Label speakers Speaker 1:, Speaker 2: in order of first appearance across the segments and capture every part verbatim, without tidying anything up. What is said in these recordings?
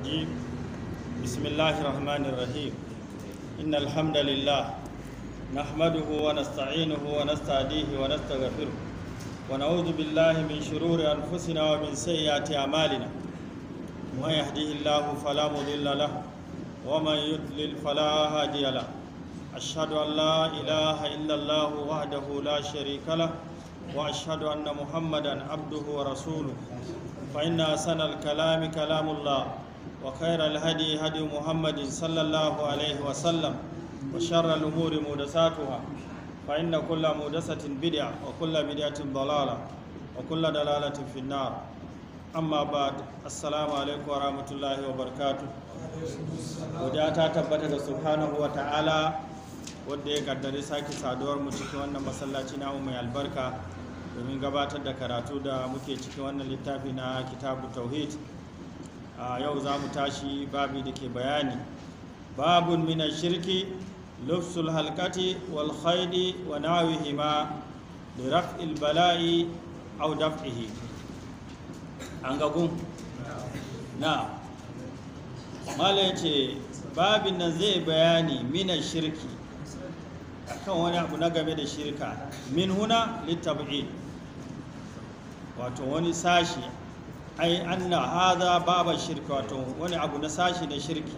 Speaker 1: الرجيم بسم الله الرحمن الرحيم إن الحمد لله نحمده ونستعينه ونستهديه ونستغفره ونعوذ بالله من شرور أنفسنا ومن سيئات أعمالنا من يهده الله فلا مضل له ومن يضلل فلا هادي له أشهد أن لا إله إلا الله وحده لا شريك له وأشهد أن محمدا عبده ورسوله فإن أحسن الكلام كلام الله وخير الهدي هدي محمد صلى الله عليه وسلم وشر الأمور محدثاتها فإن كل محدثة بدعة وكل بدعة ضلالة وكل ضلالة في النار أما بعد السلام عليكم ورحمة الله وبركاته ودعتا تبتا سبحانه وتعالى wadda ya kaddari sake saduwar mu cikin wannan masallaci na mai albarka domin gabatar da karatu da muke cikin wannan littafi na kitabu tauhid. A yau za mu tashi babi da ke bayani babun mina shirki lufsul halkati wal khaydi wa nawihima li raf'il bala'i aw daf'ihi. An ga gun na mala yace babin nan zai bayani mina shirki akan wani abu na game da shirka min huna litab'id, wato wani sashi ai anna hadha baba shirka, wato wani abu na sashi na shirki,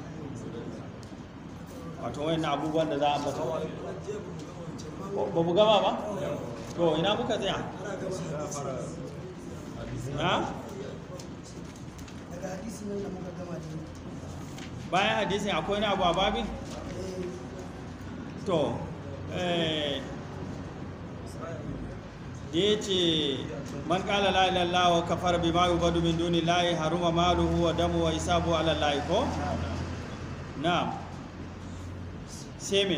Speaker 1: wato wani abubuwan da za a bata ba bu gama ba to ina muka tsaya na bayan hadisin akwai wani abu a babin to da ya ce man kala la ilallah wa kafar bi ma yubadu min duni lahi haruma maluhu wa damu wa hisabu ala lahi ko na seme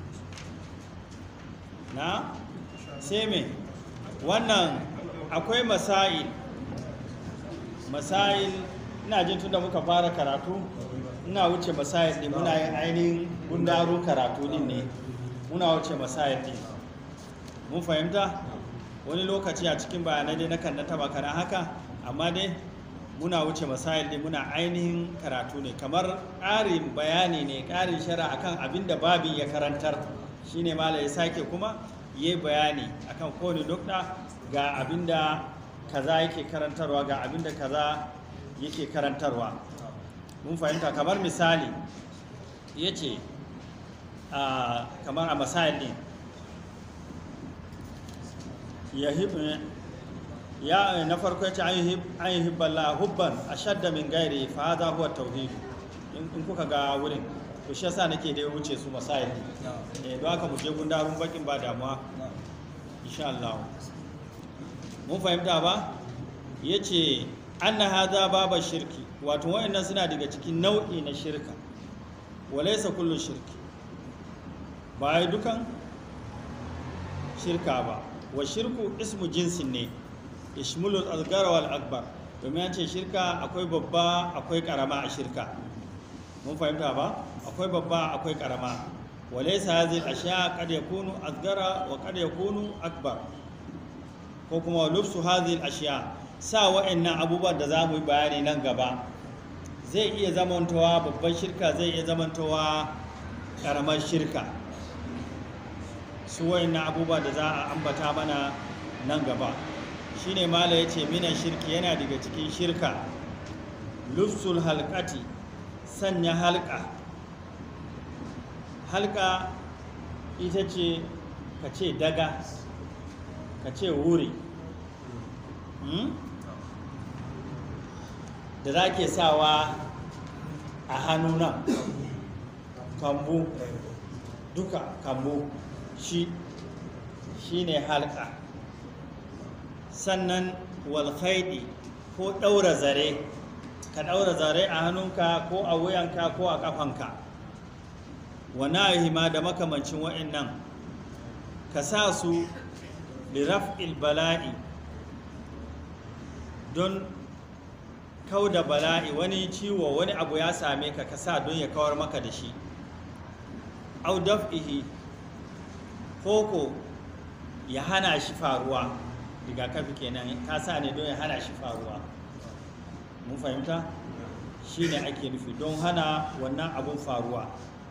Speaker 1: na seme wannan akwai masail masail ina jin tunda muka fara karatu ina wuce masail din muna yin ainihin gundaru karatu din ne muna wuce masayar ɗin mun fahimta wani lokaci a cikin bayanai dai nakan na taba kana haka amma dai muna wuce masayar ɗin muna ainihin karatu ne kamar ƙarin bayani ne ƙarin shara akan abin da babin ya karantar shine mala ya sake kuma ya bayani akan kowane dokta ga abin da kaza yake karantarwa ga abin da kaza yake karantarwa mun fahimta kamar misali ya ce Uh, kamar a masayar ne ya na farko ya ce an yi hibbala hubban a shadda min gairi fa haza huwa tauhid in kuka ga wurin to shi yasa nake da wuce su masayar ne eh don haka mu je gundarun bakin ba damuwa insha Allah mun fahimta ba yace anna hadha baba shirki, wato wayannan suna daga cikin nau'i na shirka walaysa kullu shirki, ba yi dukan shirka ba wa shirku ismu jinsin ne ishmulul asghar wal akbar, domin an ce shirka akwai babba akwai karama a shirka mun fahimta ba akwai babba akwai karama walaysa hadhihi al-ashya qad yakunu asghara wa qad yakunu akbar, ko kuma lufsu hadhihi al-ashya sa wa'annan abubuwan da zamu yi bayani nan gaba zai iya zamantowa babban shirka zai iya zamantowa karamar shirka, su wayannan abubuwa da za a ambata mana nan gaba shine mala yace mina shirki yana daga cikin shirka lufsul halqati sanya halka halka ita ce ka ce daga ka ce wuri hmm? da za ke sawa a hannu nan kambu duka kambu shi shi ne halka, sannan walhaidi ko ɗaura zare ka ɗaura zare a hannunka ko a wuyanka ko a ƙafanka wana ma da makamancin wa'annan ka sa su liraf'il bala'i don kau da bala'i, wani ciwo wani abu ya same ka ka sa don ya kawar maka da shi au daf'ihi koko ya hana shi faruwa, rigakafi kenan ka sa ne don ya hana shi faruwa mun fahimta shine ake nufi don hana wannan abun faruwa.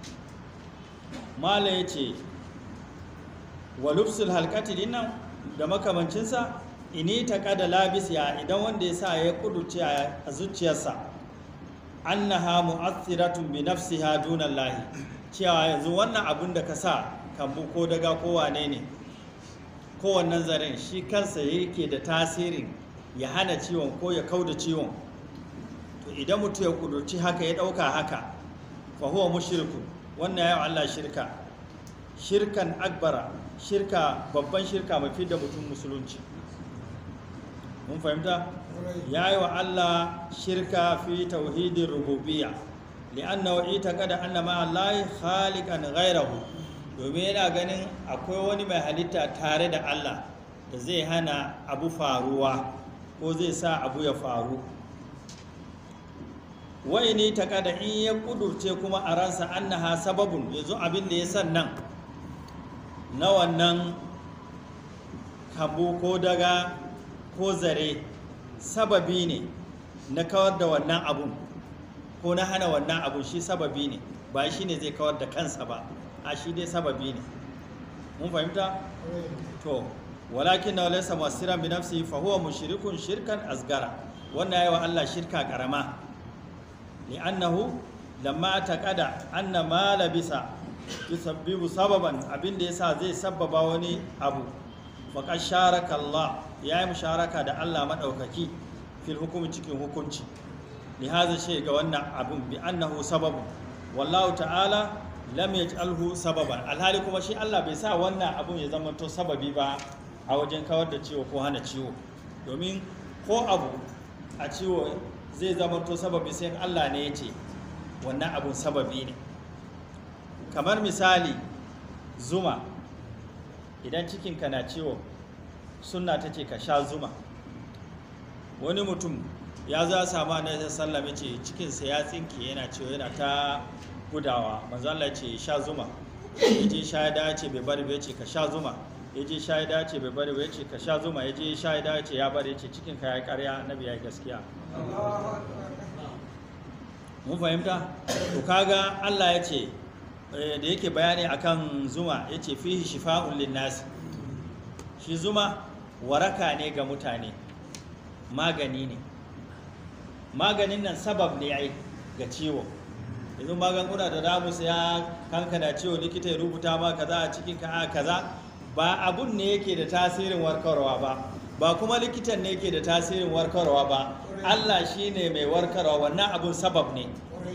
Speaker 1: Mala ya ce wa lubsul halkati dinnan da makamancinsa ini ta kada labis ya idan wanda ya sa ya kuduce a zuciyarsa annaha mu'athiratun bi nafsiha dunan lahi, cewa yanzu wannan abun da ka sa kambu ko daga ko wane ne ko wannan zaren shi kansa yake da tasirin ya hana ciwon ko ya kauda ciwon, to idan mutum ya kudurci haka ya dauka haka fa huwa mushrikun, wannan ya Allah shirka shirkan akbara, shirka babban shirka mafi da mutum musulunci. Mun fahimta ya yi wa Allah shirka fi tauhidin rububiyya li'annahu itaqada anna ma Allah khaliqan ghayrahu, domin yana ganin akwai wani mai halitta tare da Allah da zai hana abu faruwa ko zai sa abu ya faru. Wai ne taqada in ya kudurce kuma a ransa annaha sababun, yanzu abin da ya san nan na wannan kambu ko daga ko zare sababi ne na kawar da wannan abun ko na hana wannan abun, shi sababi ne ba shi ne zai kawar da kansa ba, a shi dai sababi ne. Mun fahimta? To walakin na laysa musiran bi nafsihi fa huwa mushrikun shirkan asgara, wannan yayi wa Allah shirka karama li'annahu lamma taqada anna ma labisa yusabbibu sababan, abinda yasa zai sabbaba wani abu faqad sharaka Allah, yayi musharaka da Allah madaukaki fil hukumi cikin hukunci li hadha shay ga wannan abun bi annahu sababu wallahu ta'ala lam yaj'alhu sababan, alhali kuma shi Allah bai sa wannan abun ya zama to sababi ba a wajen kawar da ciwo ko hana ciwo, domin ko abu a ciwo zai zama to sababi sai Allah ne ya ce wannan abun sababi ne. Kamar misali zuma, idan cikinka na ciwo sunna ta ce ka sha zuma. Wani mutum ya za samu annabi sallallahu alaihi wasallam ce cikinsa ya tsinke yana ciwo yana ta gudawa, manzo Allah ce sha zuma, yaje sha ya dace bai bari bai ce ka sha zuma, yaje sha ya dace bai bari bai ce ka sha zuma, yaje sha ya dace ya bari ce cikinka ya karya, annabi ya gaskiya. Mun fahimta? To kaga Allah ya ce da yake bayani akan zuma ya ce fihi shifa'un linnasi, shi zuma waraka ne ga mutane, magani ne. Maganin nan sabab ne ai ga ciwo, yanzu magunguna da damu ya kanka da ciwo likita ya rubuta ma kaza a cikin ka kaza, ba abun ne yake da tasirin warkarwa ba, ba kuma likitan ne yake da tasirin warkarwa ba, Allah shine mai warkarwa, wannan abun sabab ne.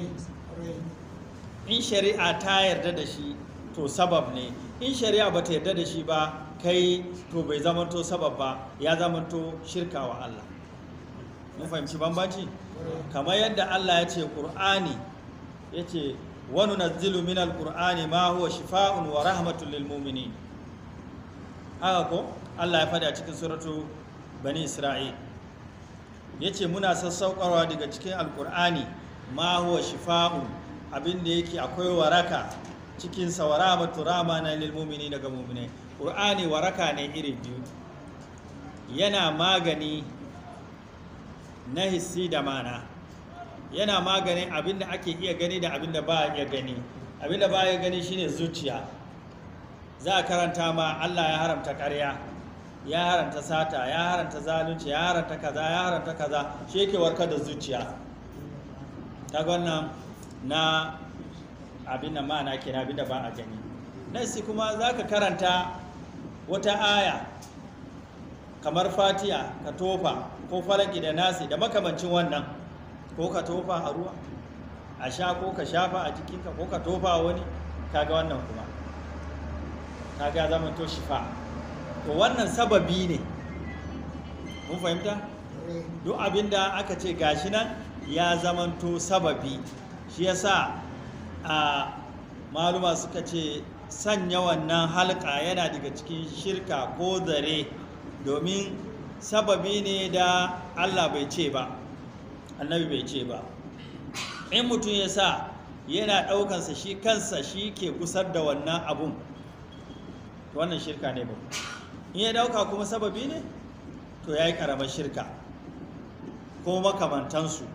Speaker 1: In shari'a ta yarda da shi to sabab ne, in shari'a ba ta yarda da shi ba kai to bai zamanto sabab ba, ya zamanto shirka wa Allah. Mun fahimci bambanci? Kamar yadda Allah ya ce Qur'ani ya ce wa nunazzilu minal Qur'ani ma huwa shifa'un wa rahmatun lil mu'minin, haka ko Allah ya faɗi a cikin suratu Bani Isra'il, ya ce muna sassauƙarwa daga cikin Alƙur'ani ma huwa shifa'un, abin da yake akwai waraka cikin sa wa rahmatu rahmana lil mu'minin, daga mu'minai. Qur'ani waraka ne iri biyu, yana magani na hissi da mana, yana maganin abin da ake iya gani da abin da ba a iya gani. Abin da ba a iya gani shine zuciya, za a karanta ma Allah ya haramta ƙarya, ya haramta sata, ya haramta zalunci, ya haramta kaza, ya haramta kaza, shi yake warkar da zuciya. Ta wannan na abin da ma'ana ke na abin da ba a gani. Nasi kuma za ka karanta wata aya kamar Fatiha ka tofa, ko falaki da nasi da makamancin wannan, ko ka tofa a ruwa a sha, ko ka shafa a jikinka, ko ka tofa wani, kaga wannan kuma kaga zaman to shifa. To wannan sababi ne, mun fahimta? Duk abinda aka ce gashi nan ya zamanto sababi, shi yasa a maluma suka ce sanya wannan halka yana daga cikin shirka ko zare, domin sababi ne da Allah bai ce ba, annabi bai ce ba. In mutum ya sa yana ɗaukansa shi kansa shi ke gusar da wannan abun, wannan shirka ne ba. In ya ɗauka kuma sababi ne, to ya yi ƙaramar shirka ko makamantansu.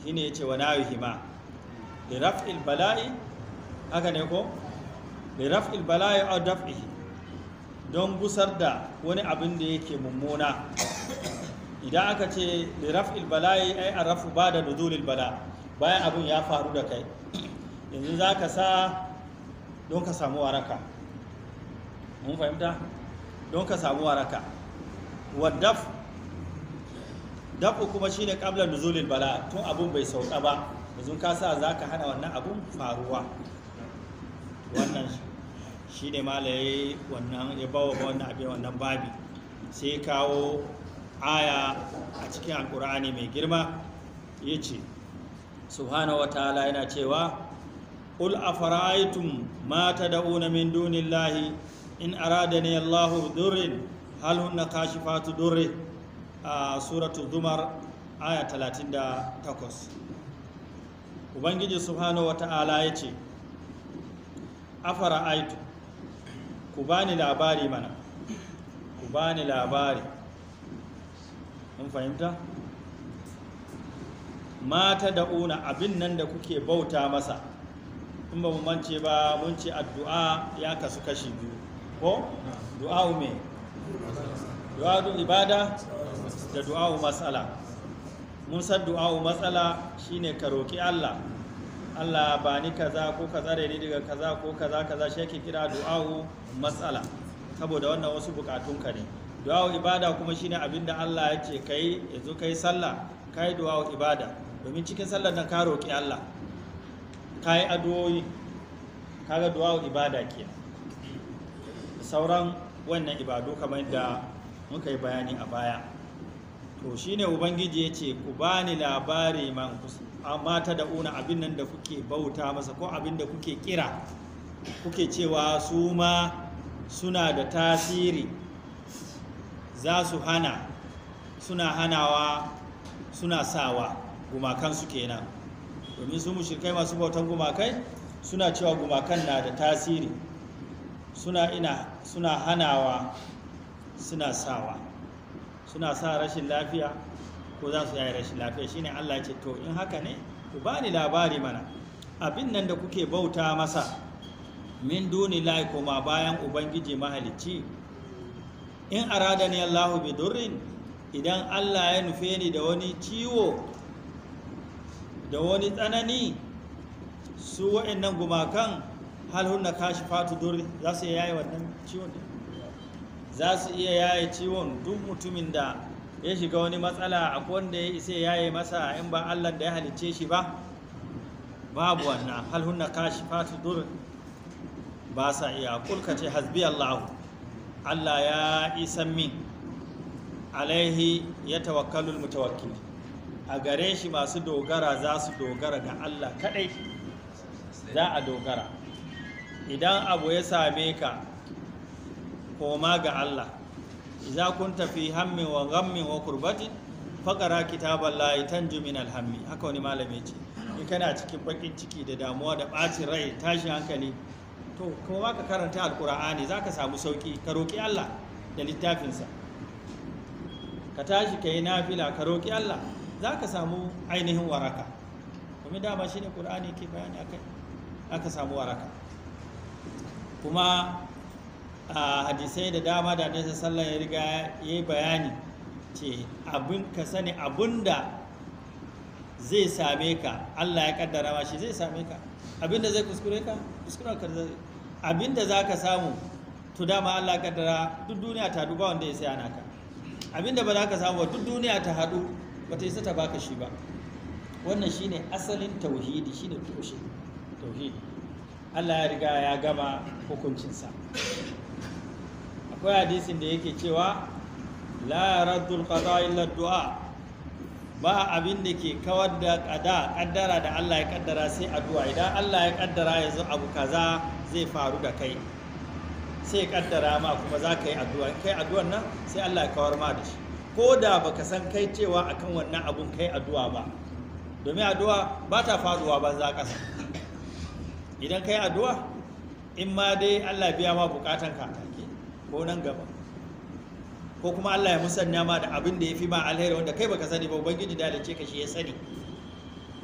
Speaker 1: shine yace wa nawihima li raf'il bala'i, haka ne ko li raf'il bala'i aw daf'ihi, don gusar da wani abin da yake mummuna. Idan aka ce li raf'il bala'i ai arafu bada nuzulil bala, bayan abin ya faru da kai yanzu zaka sa don ka samu waraka. Mun fahimta? Don ka samu waraka. Wadaf dafu kuma shine qabla nuzulil bala, tun abun bai sauka ba yanzu ka sa zaka hana wannan abun faruwa. Wannan shine malaye wannan ya bawa wannan abin wannan babi, sai kawo aya a cikin alqur'ani mai girma yace subhanahu wataala yana cewa qul afara'aytum ma tad'una min dunillahi in aradani Allahu durrin hal hunna kashifatu durri, a suratul zumar aya talatin da takwas. Ubangiji subhanahu wata'ala ya ce afara aitu, ku bani labari mana, ku bani labari, mun fahimta? Mata da'una, abin nan da kuke bauta masa, in ba mu mance ba mun ce addu'a ya kasu kashi biyu ko? Du'a'u me? Du'a'u ibada da du'a'u matsala. Mun san du'a'u matsala shine ka roki Allah, Allah ba ni kaza ko ka tsare ni daga kaza ko kaza kaza, shi yake kira du'a'u matsala, saboda wannan wasu bukatunka ne. Du'a'u ibada kuma shine abinda Allah ya ce kai, yanzu kai sallah kai du'a'u ibada, domin cikin sallar nan ka roki Allah, kai addu'o'i, kaga du'a'u ibada kenan. Sauran wannan ibadu kamar da muka yi bayani a baya, to shine ubangiji ya ce ku bani labari man mata da una, abin nan da kuke bauta masa ko abin da kuke kira, kuke cewa su ma suna da tasiri, za su hana, suna hanawa, suna sawa, gumakansu kenan. Domin su mushrikai masu bautan gumakai suna cewa gumakan na da tasiri, suna ina suna hanawa, suna sawa, suna sa rashin lafiya ko za su yi rashin lafiya. Shine Allah ya ce to in haka ne ku bani labari mana, abin nan da kuke bauta masa min dunillahi, koma bayan ubangiji mahalicci, in aradani Allahu bi durrin, idan Allah ya nufe ni da wani ciwo da wani tsanani, su wa'annan gumakan hal hunna kashifatu durri, za su iya yaye wannan ciwon, za su iya yaye ciwon. Duk mutumin da ya shiga wani matsala akwai wanda ya isa yaye masa in ba Allah da ya halicce shi ba? Babu wannan. Hal hunna kashifatu durri, ba sa iya. Kulka ce hasbi Allah, Allah ya isan min, alaihi ya tawakkalul mutawakkil, a gare shi masu dogara za su dogara ga Allah kadai, za a dogara. Idan abu ya same ka, koma ga Allah. Idza kunta fi hammin wa ghammin wa kurbatin faqara kitaballahi tanju min alhammi, haka wani malami ce. In kana cikin bakin ciki da damuwa da bacin rai, tashi hankali, to koma ka karanta alqur'ani, zaka samu sauki. Ka roki Allah da littafinsa, ka tashi kai nafila, ka roki Allah, zaka samu ainihin waraka. Kuma dama shine qur'ani ke bayani akai, aka samu waraka. Kuma a hadisai da dama da Annabi sallallahu alaihi wasallam ya riga yayi bayani ce abin ka sani, abinda zai same ka Allah ya kaddara ma shi zai same ka, abinda zai kuskure ka kuskuren ka zai, abinda zaka samu to dama Allah ya kaddara. Duk duniya ta duba wanda ya sai ana ka, abinda ba za ka samu duk duniya ta hadu bata isa ta baka shi ba. Wannan shine asalin tauhidi, shine tushe tauhidi. Allah ya riga ya gama hukuncinsa. Akwai hadisin da yake cewa la raddul qada illa du'a, ba abin da ke kawar da qada kaddara da Allah ya kaddara sai addu'a. Idan Allah ya kaddara yanzu abu kaza zai faru da kai, sai kaddara ma kuma za ka yi addu'a, kai addu'an nan sai Allah ya kawar ma da shi, ko da baka san kai cewa akan wannan abun kai addu'a ba, domin addu'a ba ta faduwa banza ƙasa. Idan kai addu'a, in ma dai Allah biya ma bukatan ka take ko nan gaba, ko kuma Allah ya musanya ma da abin da ya fi ma alheri wanda kai baka sani ba, ubangiji da halice ka shi ya sani.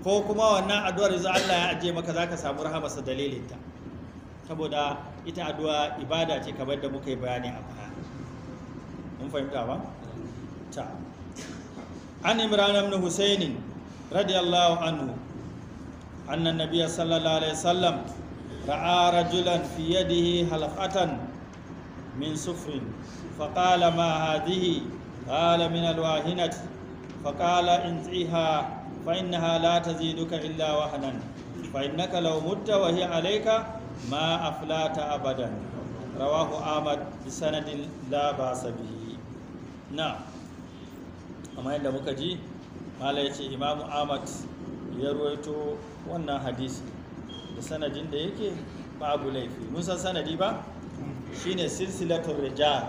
Speaker 1: ko kuma wannan addu'ar yanzu Allah ya ajiye maka zaka samu rahamarsa dalilinta, saboda ita addu'a ibada ce kamar da muka yi bayani a baya. mun fahimta ba ta an Imran ibn Husayn radiyallahu anhu anna an-nabiy sallallahu alaihi wasallam ra'a rajulan fi yadihi halqatan min sufrin faqala ma hadhihi qala min al-wahinati faqala inziha فإنها لا تزيدك إلا وهنا فإنك لو مت وهي عليك ما أفلات أبدا رواه أحمد بسند لا بأس به. نعم أما عند مكجي قال يتي إمام أحمد يرويتو wannan hadisi da sanadin da yake babu laifi. mun san sanadi ba shine silsilatul rijal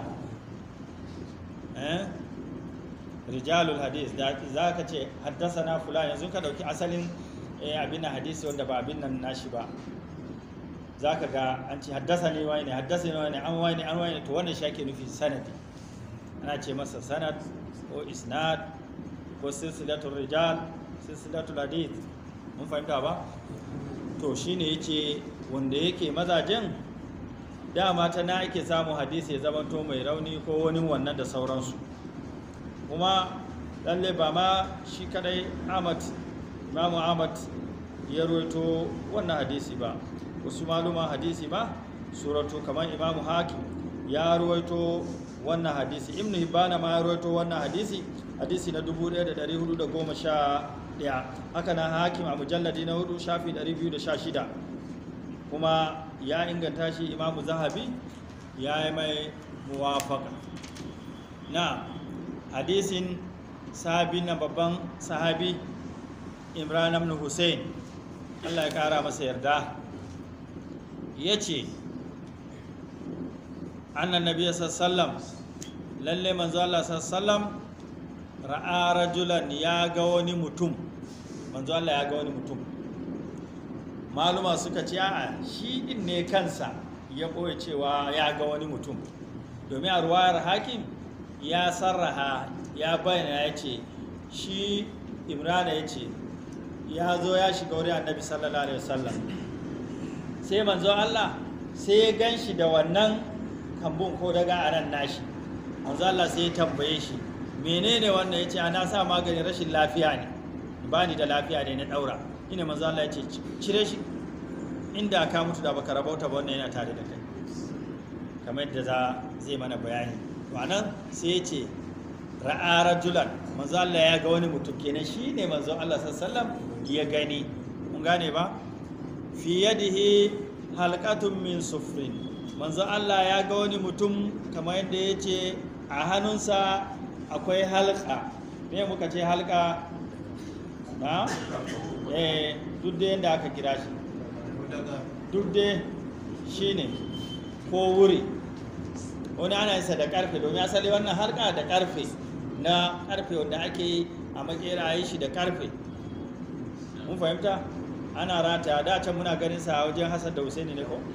Speaker 1: eh rijalul hadis da za ka ce haddasana fulan, yanzu ka dauki asalin abin hadisi wanda ba abin nan nashi ba, za ka ga an ce haddasa ne wani haddasa ne wani an wani an wani to wannan shi ake nufi sanadi, ana ce masa sanad ko isnad ko silsilatul rijal silsilatul hadis. mun fahimta ba? to shine yace wanda yake mazajen dama ta na ake samu hadisi ya zamanto mai rauni ko wani wannan da sauransu. kuma lalle ba ma shi kadai Ahmad Imamu Ahmad ya roito wannan hadisi ba, wasu maluma hadisi ma suratu kamar Imamu Hakim ya roito wannan hadisi, Ibn Hibban ma ya roito wannan hadisi hadisi na dubu ɗaya da ɗari hudu da goma sha ɗaya, haka na Hakim a mujalladi na hudu shafi ɗari biyu da sha shida, kuma ya inganta shi Imamu Zahabi ya yi mai muwafaka. na hadisin sahabi na babban sahabi Imran ibn Husayn, Allah ya kara masa yarda, yace annan nabiyyu sallallahu lalle manzo Allah sallallahu ra'a rajulan, ya ga wani mutum. manzo Allah ya ga wani mutum. maluma suka ce a'a shi din ne kansa ya koyi cewa ya ga wani mutum, domin a ruwayar Hakim ya sarraha ya bayyana ya ce shi Imrana ya ce ya zo ya shiga wurin annabi sallallahu alaihi wasallam, sai manzo Allah sai ya gan shi da wannan kambun ko daga aran nashi. manzo Allah sai ya tambaye shi menene wannan, ya ce ana sa maganin rashin lafiya ne, ba ni da lafiya ne na daura. ina manzo Allah ya ce cire shi, inda ka mutu da baka rabauta ba, wannan yana tare da kai, kamar yadda za zai mana bayani. wannan sai ya ce ra'a rajulan, manzo Allah ya ga wani mutum, kenan shine manzo Allah sallallahu alaihi wasallam ya gani. mun gane ba? fi yadihi halqatun min sufrin, manzo Allah ya ga wani mutum kamar yadda ya ce a hannunsa akwai halqa. me muka ce halqa? na eh duk da yanda aka kira shi duk da shine ko wuri, wani ana yinsa da karfe, domin asali wannan halka da karfe na karfe wanda ake yi a makera yi shi da karfe. mun fahimta? ana rata da can muna ganin sa a wajen Hassan da Husaini ne ko?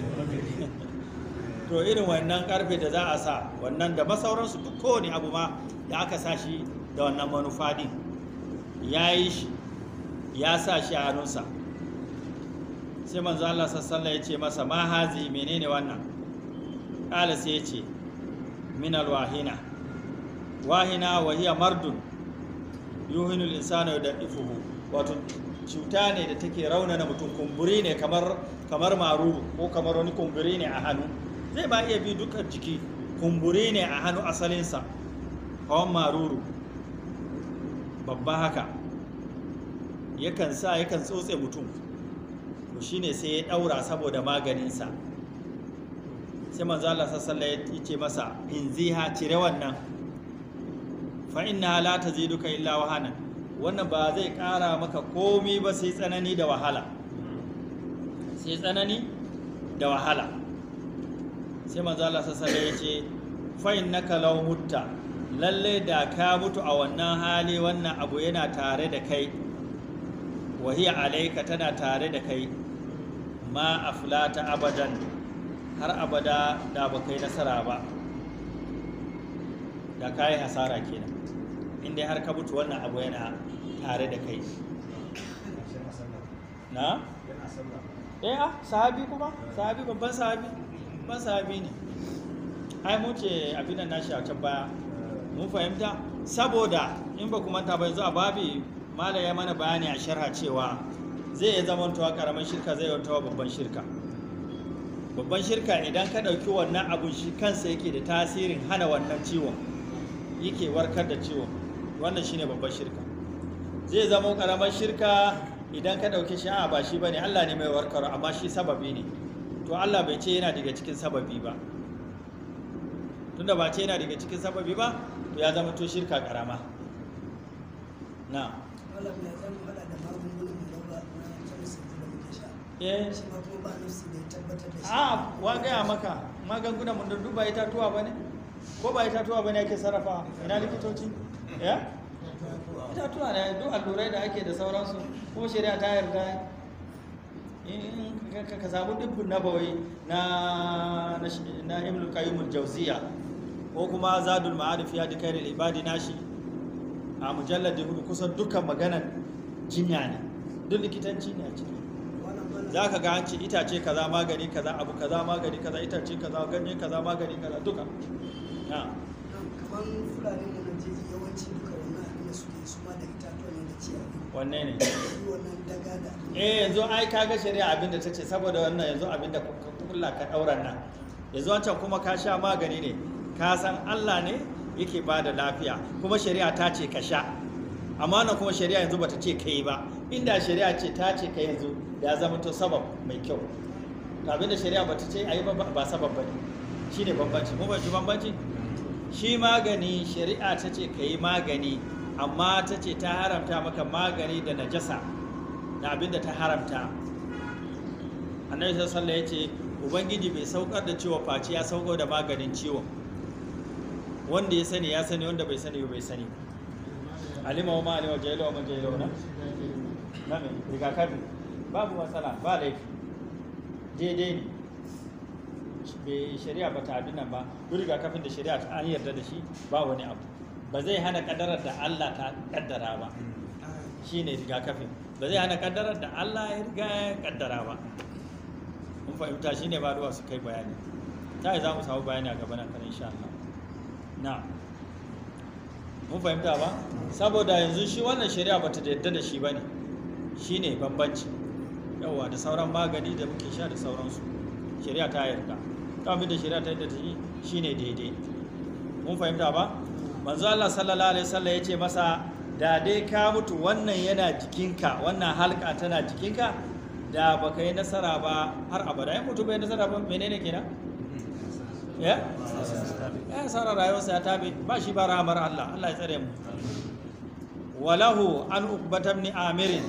Speaker 1: to irin wannan karfe da za a sa wannan da masauransu duk kowane abu ma da aka sa shi da wannan manufa din ya yi shi ya sa shi a hannunsa. sai manzo Allah sallallahu alaihi ya ce masa ma hazi, menene wannan? kala sai ya ce min alwahina, wahina wa hiya mardun yuhinu al-insana yudaifuhu, wato cuta ne da take raunana mutum, kumburi ne kamar kamar maruru ko kamar wani kumburi ne a hannu, zai ba iya bi dukkan jiki. kumburi ne a hannu asalinsa, kawan maruru babba haka, yakan sa yakan tsotse mutum, to shine sai ya daura saboda maganinsa. sai manzo Allah sallallahu alaihi ya ce masa inziha, cire wannan, fa inna la taziduka illa wahana, wannan ba zai kara maka komi ba sai tsanani da wahala, sai tsanani da wahala. sai manzo Allah sallallahu alaihi ya ce fa innaka law mutta, lalle da ka mutu a wannan hali, wannan abu yana tare da kai, wahiya alaika, tana tare da kai, ma aflata abadan, har abada da ba kai nasara ba, da ka yi hasara kenan, inda har ka mutu wannan abu yana tare da kai. na
Speaker 2: yana sallah
Speaker 1: eh ah sahabi kuma sahabi babban sahabi babban sahabi ne ai mu ce abin nan nashi a can baya mun fahimta saboda in ba kuma ta ba yanzu a babi mala ya mana bayani a sharha cewa zai iya zama tuwa karamin shirka zai yi babban shirka babban shirka idan ka ɗauki wannan abun shi kansa yake da tasirin hana wannan ciwon yake warkar da ciwon wannan shine babban shirka zai zama karamin shirka idan ka ɗauki shi a ba shi bane Allah ne mai warkar amma shi sababi ne to Allah bai ce yana daga cikin sababi ba tunda ba ce yana daga cikin sababi ba to ya zama to shirka karama na
Speaker 3: malam ya zama hada da magungunan mu na chemist da muke sha
Speaker 1: eh
Speaker 3: shi ma kuma ba nafsi da ya tabbatar da shi
Speaker 1: a wa gaya maka magungunan mun duk ba itatuwa bane ko ba itatuwa bane ake sarrafa ina likitoci ya itatuwa ne duk allurai da ake da sauransu kuma shari'a ta yarda in ka samu dubbin nabawai na na ibn qayyim al-jawziya ko kuma zadul ma'arif ya dikayr al-ibadi nashi a mujalladi hudu kusan dukkan maganan jinya ne duk likitanci ne a ciki za ka ga an ce itace kaza magani kaza abu kaza magani kaza itace kaza ganye kaza magani kaza duka na
Speaker 3: kamar fulani mu na jeji yawanci duka wannan abin da suke su ma da itatuwa ne da ciyawa
Speaker 1: wanne ne
Speaker 3: wannan daga da
Speaker 1: eh yanzu ai kaga shari'a abinda ta ce saboda wannan yanzu abinda ka kulla ka dauran nan yanzu wancan kuma ka sha magani ne ka san Allah ne yake ba da lafiya kuma shari'a ta ce ka sha amma na kuma shari'a yanzu bata ce kai ba inda shari'a ce ta ce kai yanzu ya zama to sabab mai kyau to abinda shari'a bata ce ayi ba ba sabab bane shine bambanci mu ba ji bambanci shi magani shari'a ta ce kai magani amma ta ce ta haramta maka magani da najasa na abinda ta haramta annabi sallallahu alaihi wasallam ya ce ubangiji bai saukar da ciwo face ya saukar da maganin ciwon wanda ya sani ya sani wanda bai sani bai sani alima wa ma alima jahila wa man jahila na na me rigakafi babu matsala ba laifi daidai ne bai shari'a ba ta abin nan ba duk rigakafin da shari'a ta an yarda da shi ba wani abu ba zai hana kaddarar da Allah ta kaddara ba shine rigakafin ba zai hana kaddarar da Allah ya riga ya kaddara ba mun fahimta shine ba duwa su kai bayani ta yi za mu samu bayani a gaba nan kan insha Allah na mun fahimta ba saboda yanzu shi wannan shari'a bata yadda da shi bane shine bambanci yawa da sauran magani da muke sha da sauransu shari'a ta yarda kamin da shari'a ta yarda da shi shine daidai mun fahimta ba manzo Allah sallallahu alaihi wasallam yace masa da dai ka mutu wannan yana jikinka wannan halka tana jikinka da baka yi nasara ba har abada in mutu bai nasara ba menene kenan ya ya sara rayuwarsa ya tabe ba shi ba rahamar Allah Allah ya tsare mu walahu an uqbatam ni amirin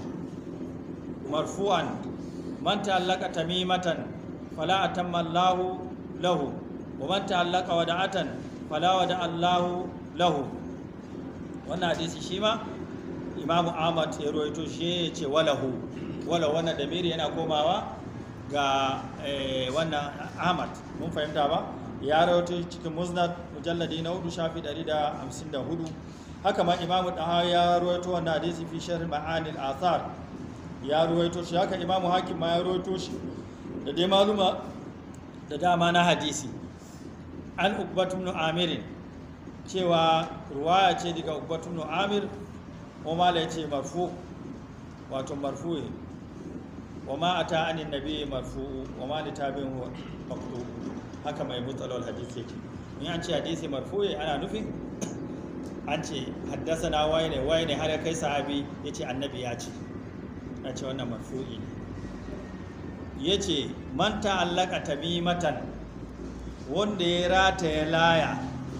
Speaker 1: marfu'an man ta'allaka tamimatan fala atamma Allahu lahu wa man ta'allaka wada'atan fala wada Allahu lahu wannan hadisi shi ma Imam Ahmad ya rawaito shi ya ce walahu wala wannan damiri yana komawa ga wannan Ahmad mun fahimta ba ya rawaito cikin Musnad mujalladi na hudu shafi ɗari da hamsin da hudu haka ma Imam Tahawi ya rawaito wannan hadisi fi sharh ma'ani al-athar ya rawaito shi haka Imam Hakim ma ya rawaito shi da dai maluma da dama na hadisi an Uqbatu ibn Amir cewa ruwaya ce daga Uqbatu ibn Amir kuma la yace marfu wato marfu'i wa ma ata anin nabi marfu'u wa ma litabin huwa maqtu haka mai mutsalol hadisi yake in an ce hadisi marfu'i ana nufin an ce haddasana waye ne waye ne har ya kai sahabi yace annabi ya ce ya ce wannan marfu'i ne yace man ta'allaka tamimatan wanda ya rata ya laya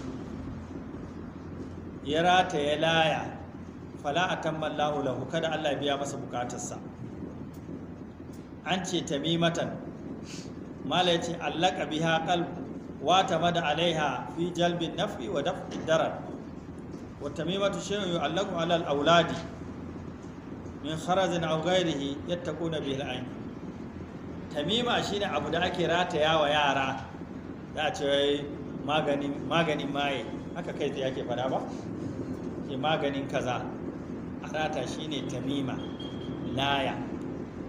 Speaker 1: ya rata ya laya fala atamma Allahu lahu kada Allah biya masa bukatarsa an ce tamimatan mala yace allaka biha qalb wa tamada alaiha fi jalbi nafi wa daf'i darar wa tamimatu shay'un yu'allaqu ala al-awladi min kharazin aw ghayrihi yattaquna bihi al-ayn tamima shine abu da ake rataya wa yara za a ce maganin maganin maye haka kai tsaye ake fada ba ke maganin kaza a rata shine tamima laya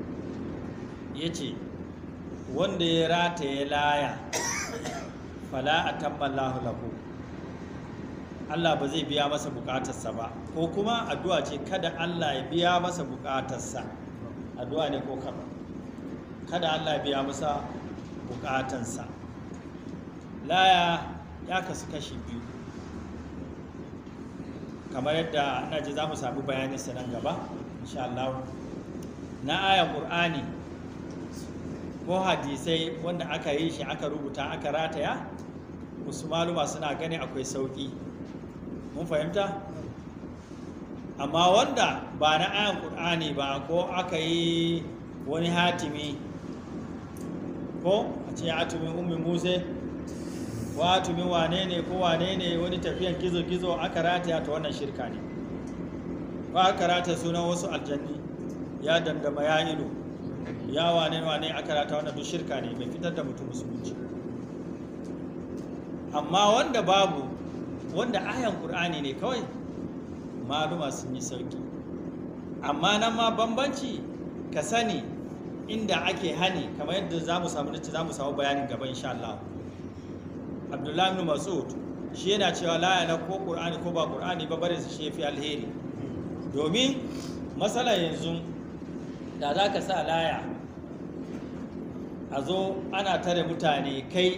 Speaker 1: ya ce wanda ya rataye laya fala a tammallahu lahu, Allah ba zai biya masa bukatarsa ba, ko kuma addu'a ce kada Allah ya biya masa bukatarsa, addu'a ne ko kaba, kada Allah ya biya masa bukatansa. Laya ya kasu kashi biyu, kamar yadda na ji za mu sami bayanin sa nan gaba insha Allah, na ayan Qur'ani ko hadisai wanda aka yi shi aka rubuta aka rataya, wasu maluma suna gani akwai sauki, mun fahimta. Amma wanda ba na ayan Qur'ani ba, ko aka yi wani hatimi, ko a ce hatimin ummi Musa ko hatimin wane ne ko wane ne, wani tafiyan gizo-gizo aka rataya, ta wannan shirka ne. Ko aka rataya sunan wasu aljanni, ya dandama ya ido, ya wane wane aka rataya, wannan duk shirka ne, bai fitar da mutum musulunci. Amma wanda babu, wanda ayan Qur'ani ne kawai, maluma sun yi sauki. Amma nan ma bambanci ka sani inda ake hani, kamar yadda za mu samu nace za mu samu bayanin gaba insha Allah. Abdullahi ibn Mas'ud shi yana cewa la yana ko Qur'ani ko ba Qur'ani ba, bare su shi fi alheri. Domin masala yanzu da za ka sa laya a zo ana tare mutane, kai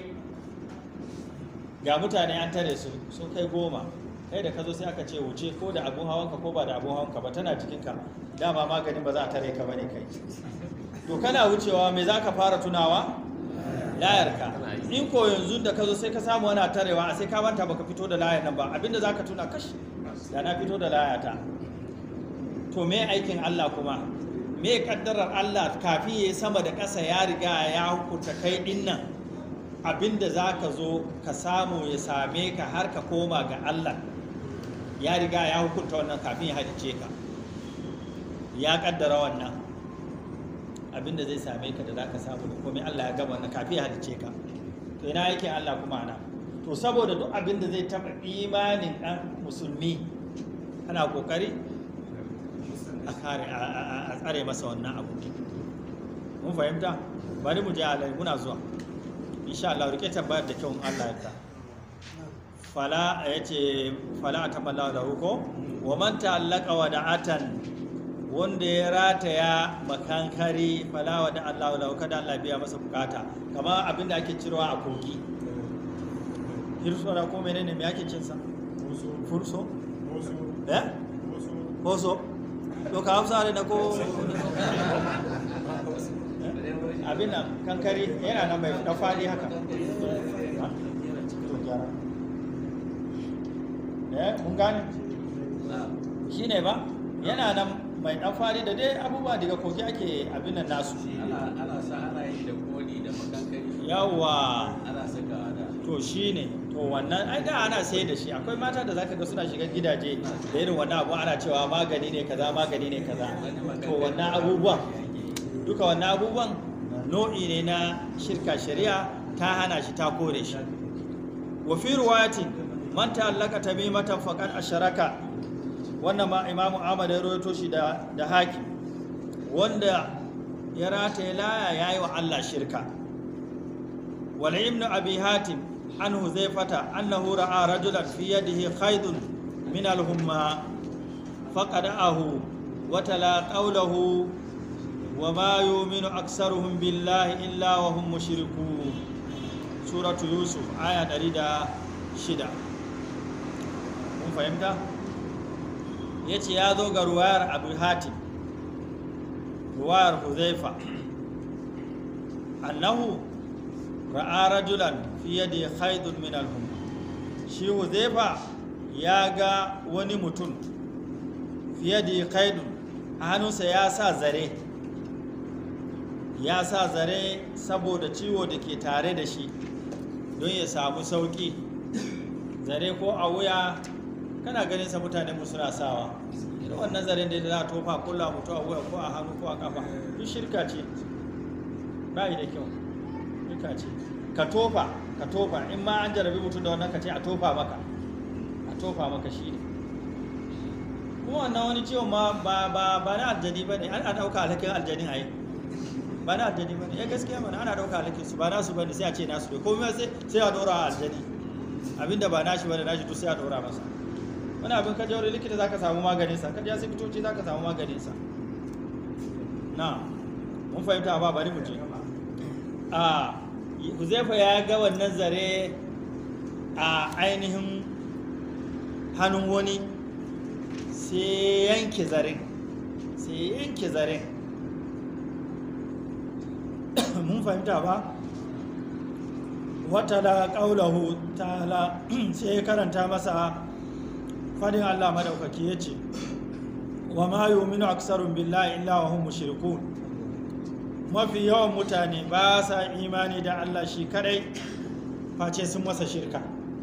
Speaker 1: ga mutane an tare su sun kai goma, kai da ka zo sai aka ce wuce, ko da abun hawanka ko ba da abun hawanka ba, tana jikinka, dama maganin ba za a tare ka bane kai. To kana wucewa me za ka fara tunawa? Layarka. In ko yanzu da ka zo sai ka samu ana tarewa, a sai ka manta baka fito da layar nan ba, abinda za ka tuna, kashi da na fito da layata. To me aikin Allah kuma? Me kaddarar Allah kafin ya yi sama da ƙasa ya riga ya hukunta kai din nan, abinda za ka zo ka samu ya same ka har ka koma ga Allah, ya riga ya hukunta wannan kafin ya halice ka, ya kaddara wannan abinda zai same ka da za ka samu da komai, Allah ya gama wannan kafin ya halice ka. To ina yake Allah kuma ana? To saboda duk abinda zai taɓa imanin ɗan musulmi ana ƙoƙari a kare a tsare masa wannan abu. Mun fahimta? Bari mu je alai, muna zuwa insha Allah. Rike tabbayar da kyau Allah ya ta. Fala yace fala atamalla da ruko wa man ta'allaqa wada'atan, wanda ya rataya makankari, fala wada Allah lahu, kada Allah biya masa bukata. Kamar abinda ake cirowa a kogi, hirso da ko menene me ake cin sa? Furso? Eh? Boso. To ka hausa da ko abin nan kankari yana nan mai da fadi haka. Eh, mun gane? Shine ba? Yana nan mai dan fadi da dai abubuwa daga kogi ake abin nan nasu.
Speaker 2: Ana ana sa ana yi da kodi da makankari.
Speaker 1: Yawa.
Speaker 2: Ana saka da.
Speaker 1: To shine, to wannan ai da ana sai da shi. Akwai mata da zaka ga suna shiga gidaje da irin wannan abu, ana cewa magani ne kaza, magani ne kaza. To wannan abubuwan, duka wannan abubuwan nau'i ne na shirka, shari'a ta hana shi, ta kore shi. Wa fi riwayatin man ta'allaka tamimatan faqad asharaka, wannan ma Imam Ahmad ya rawaito shi da da haki, wanda ya rataye laya yayi wa Allah shirka. Wal ibn Abi Hatim an Huzaifata annahu ra'a rajulan fi yadihi khaydun min al-humma faqada'ahu wa tala qawluhu wa ma yu'minu aktsaruhum billahi illa wa hum mushrikun. Suratu Yusuf aya ɗari da shida. Mun fahimta? Yace ya zo ga ruwayar Abu Hatim, ruwayar Huzaifa, annahu ra'a rajulan fi yadi khaydun min al-hum. Shi Huzaifa ya ga wani mutum fi yadi khaydun, a hannunsa ya sa zare, ya sa zare saboda ciwo da ke tare da shi, don ya samu sauki. Zare ko a wuya, kana ganin sa mutane mu suna sawa, irin wannan zaren da za a tofa kulla mutu a wuya ko a hannu ko a kafa, duk shirka ce, ba yi da kyau, shirka ce. Ka tofa, ka tofa, in ma an jarabi mutum da wannan ka ce a tofa maka, a tofa maka shi ne. Kuma wannan wani ciwon ma ba ba ba na aljani ba ne, an ɗauka alhakin aljani a yi. ba na aljani ba ne ya gaskiya mana ana ɗauka halittar su ba nasu ba ne sai a ce nasu ne komai sai sai a ɗora a aljani abinda ba nashi ba da nashi duk sai a ɗora masa wani abin ka je wurin likita zaka samu maganinsa ka je asibitoci zaka samu maganinsa na mun fahimta ba bari mu je a Huzaifa ya ga wannan zare a ainihin hannun wani sai yanke zaren sai yanke zaren mun fahimta ba wata da ƙaulahu ta'ala sai ya karanta masa fadin Allah madaukaki ya ce wa ma yu'minu aksarun billahi illa wa hum mushrikun mafi yawan mutane ba sa imani da Allah shi kadai face sun masa shirka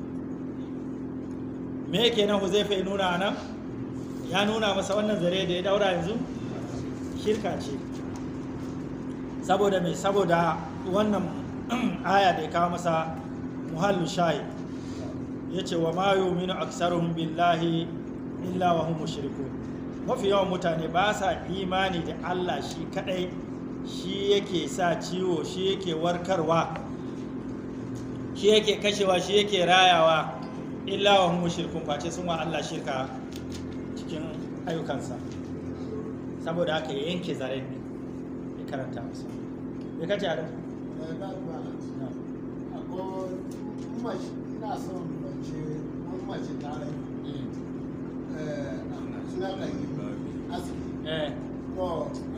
Speaker 1: me yake nan Huzaifa ya nuna nan ya nuna masa wannan zare da ya daura yanzu shirka ce saboda mai saboda wannan aya da ya kawo masa muhallu shayi ya ce wa ma yu'minu aksaruhum billahi illa wa hum mushrikun mafi yawan mutane ba sa imani da Allah shi kadai shi yake sa ciwo shi yake warkarwa shi yake kashewa shi yake rayawa illa wa hum mushrikun face sun wa Allah shirka cikin ayyukansa saboda haka ya yanke zaren ne ya karanta masa ya kace a
Speaker 4: mace ina son mace an mace ta rai suna kan yi aski to